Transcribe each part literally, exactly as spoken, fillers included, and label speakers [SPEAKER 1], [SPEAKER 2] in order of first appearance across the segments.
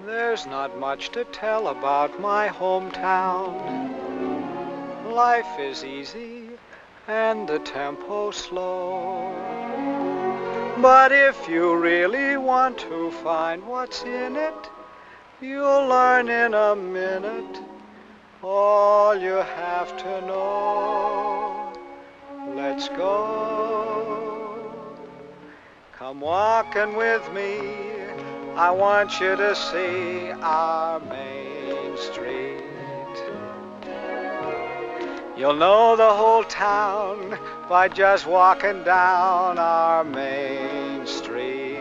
[SPEAKER 1] There's not much to tell about my hometown. Life is easy and the tempo slow. But if you really want to find what's in it, you'll learn in a minute all you have to know. Let's go. Come walking with me. I want you to see our main street. You'll know the whole town by just walking down our main street.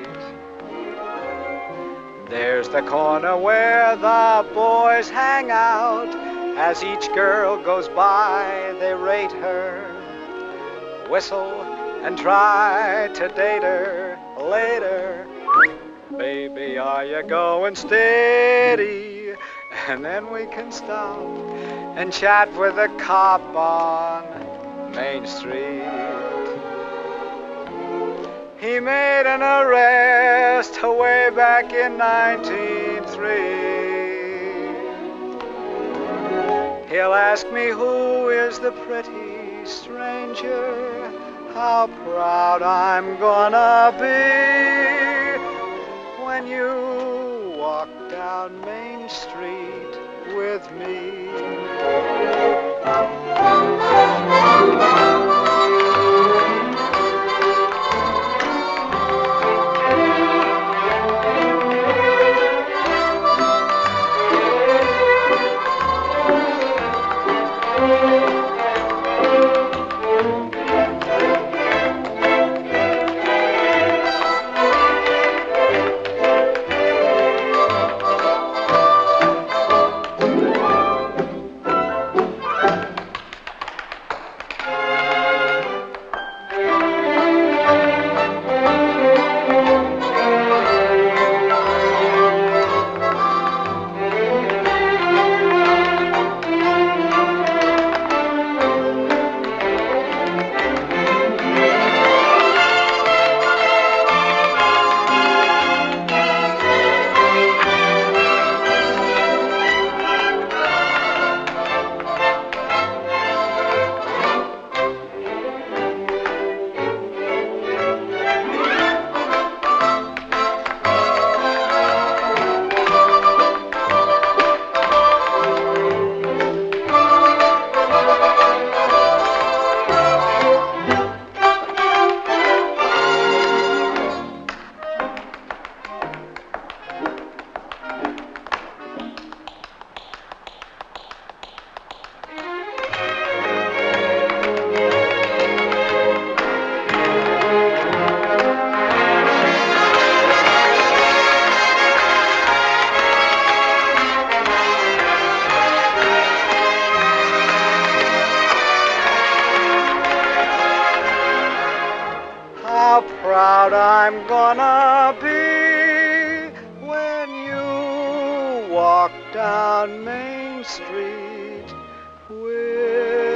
[SPEAKER 1] There's the corner where the boys hang out. As each girl goes by, they rate her, whistle, and try to date her later. Baby, are you going steady? And then we can stop and chat with a cop on Main Street. He made an arrest way back in nineteen oh three. He'll ask me who is the pretty stranger, how proud I'm gonna be when you walk down Main Street with me. Proud I'm gonna be when you walk down Main Street with